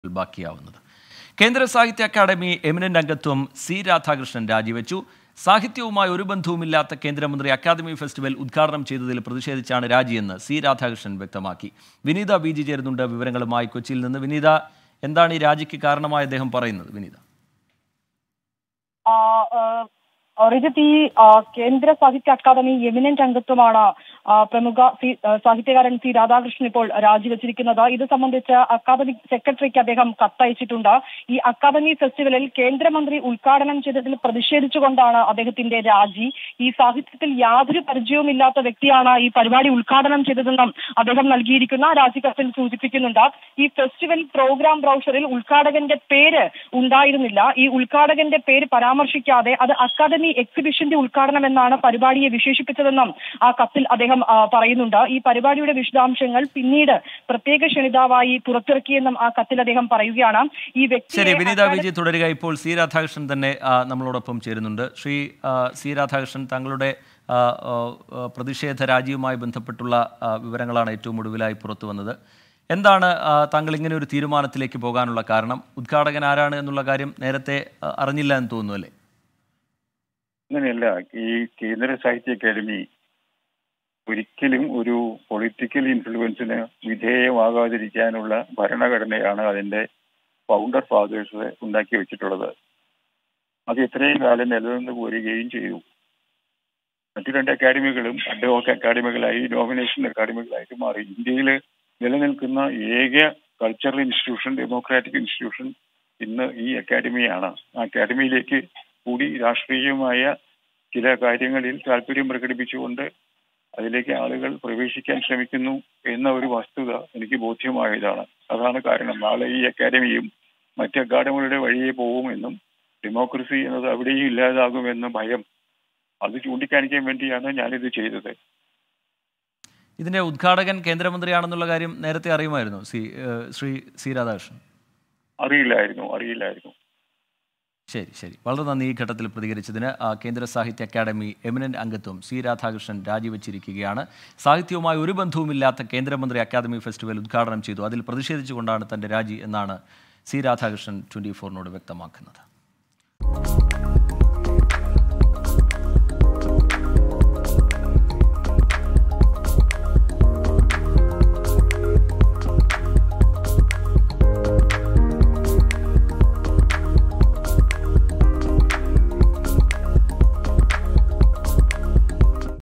ബാക്കിയാവുന്നത്. കേന്ദ്ര സാഹിത്യ അക്കാദമി എമിനന്റ് അംഗത്വം സി രാധാകൃഷ്ണൻ രാജിവെച്ചു. സാഹിത്യവുമായി ഒരു ബന്ധവുമില്ലാത്ത കേന്ദ്രമന്ത്രി അക്കാദമി ഫെസ്റ്റിവൽ ഉദ്ഘാടനം ചെയ്തതിൽ പ്രതിഷേധിച്ചാണ് രാജിയെന്ന് സി രാധാകൃഷ്ണൻ വ്യക്തമാക്കി. വിനീത ബി ജി ചേരുന്നുണ്ട് വിവരങ്ങളുമായി കൊച്ചിയിൽ നിന്ന്. വിനീത, എന്താണ് ഈ രാജിക്ക് കാരണമായി അദ്ദേഹം പറയുന്നത്? വിനീത, റിജിത്ത്, ഈ കേന്ദ്ര സാഹിത്യ അക്കാദമി എമിനന്റ് അംഗത്വമാണ് പ്രമുഖ സാഹിത്യകാരൻ സി രാധാകൃഷ്ണൻ ഇപ്പോൾ രാജിവെച്ചിരിക്കുന്നത്. ഇത് സംബന്ധിച്ച് അക്കാദമി സെക്രട്ടറിക്ക് അദ്ദേഹം കത്തയച്ചിട്ടുണ്ട്. ഈ അക്കാദമി ഫെസ്റ്റിവലിൽ കേന്ദ്രമന്ത്രി ഉദ്ഘാടനം ചെയ്തതിൽ പ്രതിഷേധിച്ചുകൊണ്ടാണ് അദ്ദേഹത്തിന്റെ രാജി. ഈ സാഹിത്യത്തിൽ യാതൊരു പരിചയവുമില്ലാത്ത വ്യക്തിയാണ് ഈ പരിപാടി ഉദ്ഘാടനം ചെയ്തതെന്നും അദ്ദേഹം നൽകിയിരിക്കുന്ന രാജിക്കത്തിൽ സൂചിപ്പിക്കുന്നുണ്ട്. ഈ ഫെസ്റ്റിവൽ പ്രോഗ്രാം ബ്രൗഷറിൽ ഉദ്ഘാടകന്റെ പേര് ഉണ്ടായിരുന്നില്ല. ഈ ഉദ്ഘാടകന്റെ പേര് പരാമർശിക്കാതെ അത് അക്കാദമി എക്സിബിഷന്റെ ഉദ്ഘാടനം എന്നാണ് പരിപാടിയെ വിശേഷിപ്പിച്ചതെന്നും ആ കത്തിൽ അദ്ദേഹം പറയുന്നുണ്ട്. ഈ പരിപാടിയുടെ വിശദാംശങ്ങൾ പിന്നീട് പ്രത്യേക ക്ഷണിതാവായി പുറത്തിറക്കിയെന്നും ആ കത്തിൽ അദ്ദേഹം പറയുകയാണ്. ഈ വ്യക്തി വിനീത വിജയ് തുടരുക. ഇപ്പോൾ സി രാധാകൃഷ്ണൻ തന്നെ നമ്മളോടൊപ്പം ചേരുന്നുണ്ട്. ശ്രീ സി രാധാകൃഷ്ണൻ, താങ്കളുടെ പ്രതിഷേധ രാജിയുമായി ബന്ധപ്പെട്ടുള്ള വിവരങ്ങളാണ് ഏറ്റവും ഒടുവിലായി പുറത്തു വന്നത്. എന്താണ് താങ്കൾ ഇങ്ങനെ ഒരു തീരുമാനത്തിലേക്ക് പോകാനുള്ള കാരണം? ഉദ്ഘാടകൻ ആരാണ് എന്നുള്ള കാര്യം നേരത്തെ അറിഞ്ഞില്ല എന്ന് തോന്നുന്നു, അല്ലേ? അങ്ങനെയല്ല. ഈ കേന്ദ്ര സാഹിത്യ അക്കാദമി ഒരിക്കലും ഒരു പൊളിറ്റിക്കൽ ഇൻഫ്ലുവൻസിന് വിധേയമാകാതിരിക്കാനുള്ള ഭരണഘടനയാണ് അതിന്റെ ഫൗണ്ടർ ഫാദേഴ്സ് ഉണ്ടാക്കി വെച്ചിട്ടുള്ളത്. അത് എത്രയും കാലം നിലനിന്ന് പോരുകയും ചെയ്തു. മറ്റു രണ്ട് അക്കാദമികളും അഡ്വോക്ക് അക്കാദമികളായി, നോമിനേഷൻ അക്കാദമികളായിട്ട് മാറി. ഇന്ത്യയിൽ നിലനിൽക്കുന്ന ഏക കൾച്ചറൽ ഇൻസ്റ്റിറ്റ്യൂഷൻ, ഡെമോക്രാറ്റിക് ഇൻസ്റ്റിറ്റ്യൂഷൻ ഇന്ന് ഈ അക്കാദമിയാണ്. ആ അക്കാദമിയിലേക്ക് കൂടി രാഷ്ട്രീയമായ ചില കാര്യങ്ങളിൽ താല്പര്യം പ്രകടിപ്പിച്ചുകൊണ്ട് അതിലേക്ക് ആളുകൾ പ്രവേശിക്കാൻ ശ്രമിക്കുന്നു എന്ന ഒരു വസ്തുത എനിക്ക് ബോധ്യമായതാണ്. അതാണ് കാരണം. നാളെ ഈ അക്കാദമിയും മറ്റ് അക്കാദമികളുടെ വഴിയെ പോകുമെന്നും ഡെമോക്രസി എന്നത് അവിടെയും ഇല്ലാതാകുമെന്ന ഭയം, അത് ചൂണ്ടിക്കാണിക്കാൻ വേണ്ടിയാണ് ഞാനിത് ചെയ്തത്. ഇതിന്റെ ഉദ്ഘാടകൻ കേന്ദ്രമന്ത്രിയാണെന്നുള്ള കാര്യം നേരത്തെ അറിയുമായിരുന്നു ശ്രീ സി രാധാകൃഷ്ണൻ? അറിയില്ലായിരുന്നു. ശരി. വളരെ നന്ദി ഈ ഘട്ടത്തിൽ പ്രതികരിച്ചതിന്. കേന്ദ്ര സാഹിത്യ അക്കാദമി എമിനന്റ് അംഗത്വം സി രാധാകൃഷ്ണൻ രാജിവെച്ചിരിക്കുകയാണ്. സാഹിത്യവുമായി ഒരു ബന്ധവുമില്ലാത്ത കേന്ദ്രമന്ത്രി അക്കാദമി ഫെസ്റ്റിവൽ ഉദ്ഘാടനം ചെയ്തു. അതിൽ പ്രതിഷേധിച്ചുകൊണ്ടാണ് തന്റെ രാജി എന്നാണ് സി രാധാകൃഷ്ണൻ 24-നോട് വ്യക്തമാക്കുന്നത്.